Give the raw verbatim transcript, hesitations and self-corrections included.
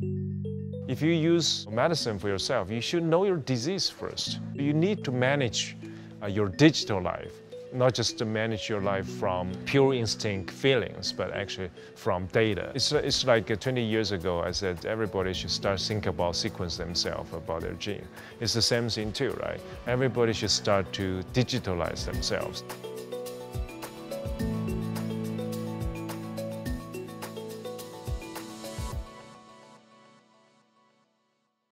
If you use medicine for yourself, you should know your disease first. You need to manage uh, your digital life, not just to manage your life from pure instinct feelings, but actually from data. It's, it's like uh, twenty years ago, I said everybody should start thinking about sequence themselves, about their gene. It's the same thing too, right? Everybody should start to digitalize themselves.